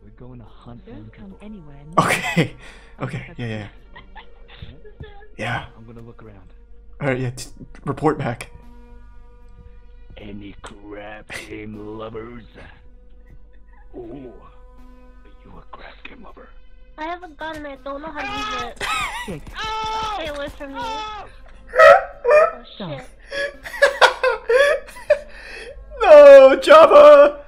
We're going to hunt Don't down come people. anywhere near. Okay. Okay. Yeah. Yeah. I'm gonna look around. All right. Yeah. Report back. Any crab game lovers? Oh, are you a crab game lover? I have a gun and I don't know how to use it. Shit. Stay away from me. Oh shit. No, Java.